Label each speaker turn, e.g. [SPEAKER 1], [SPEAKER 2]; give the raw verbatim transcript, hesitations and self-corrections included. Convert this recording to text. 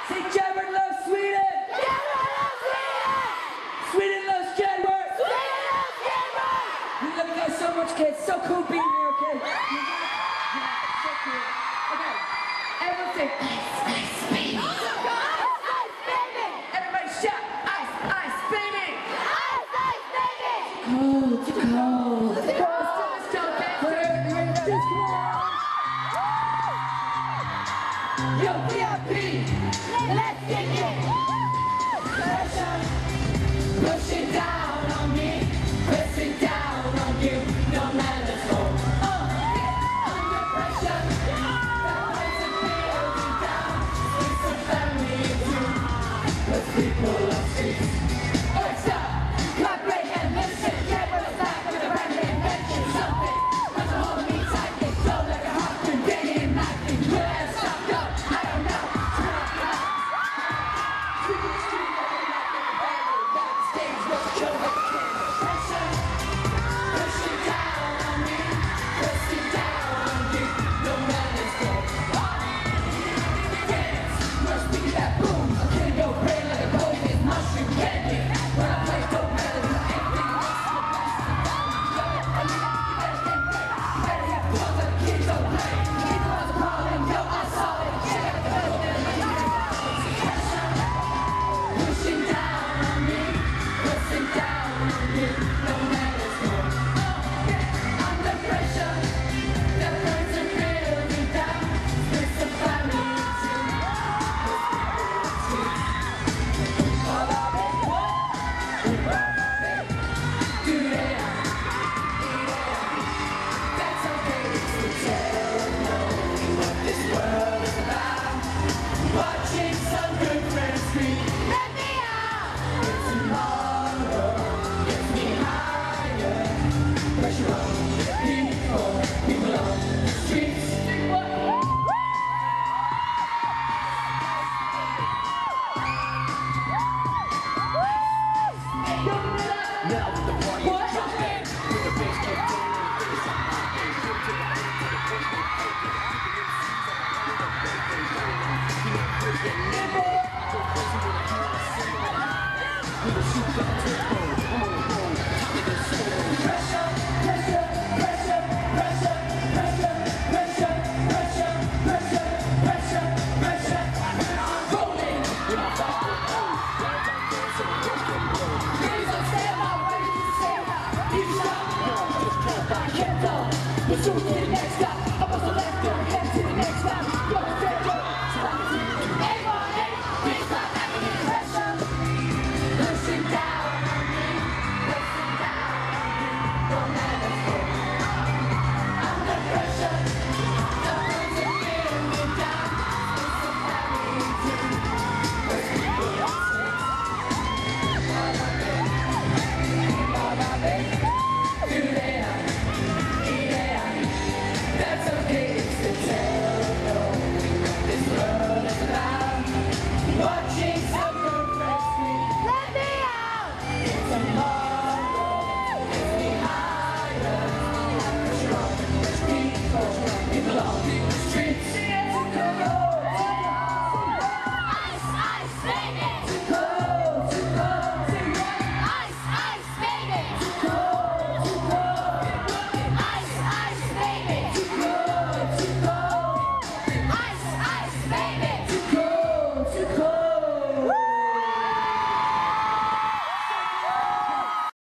[SPEAKER 1] Say Jedward loves Sweden!
[SPEAKER 2] Jedward loves Sweden!
[SPEAKER 1] Sweden loves Jedward!
[SPEAKER 2] Sweden loves Jedward!
[SPEAKER 1] We love you guys so much, kids. So cool being here, okay? Yeah, so cool. Okay, everyone say ice, ice, baby.
[SPEAKER 2] Ice, ice, baby!
[SPEAKER 1] Everybody shout ice, ice, baby!
[SPEAKER 2] Ice, ice, baby!
[SPEAKER 1] Cold, too cold.
[SPEAKER 2] Let's go!
[SPEAKER 1] Let's go, okay? You ready to do this? Come on! Yo, V I P!
[SPEAKER 2] Let's kick it!
[SPEAKER 1] Pressure, pushing down on me, pressing down on you, no matter what. Uh, under pressure, that makes it feel you down. It's a family too, cause people are streets. Alright, stop, collaborate and listen. Get what it's like with a brand invention. Something, cause a hold me tight, they flow like a harpoon, getting in acting. Where I stopped up, I don't know.
[SPEAKER 3] Come on.